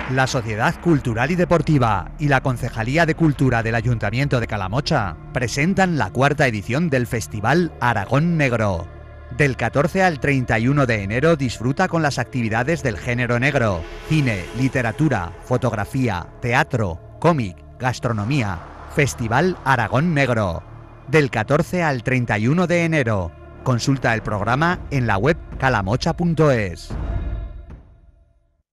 La Sociedad Cultural y Deportiva y la Concejalía de Cultura del Ayuntamiento de Calamocha presentan la cuarta edición del Festival Aragón Negro. Del 14 al 31 de enero disfruta con las actividades del género negro: cine, literatura, fotografía, teatro, cómic, gastronomía. Festival Aragón Negro. Del 14 al 31 de enero. Consulta el programa en la web calamocha.es.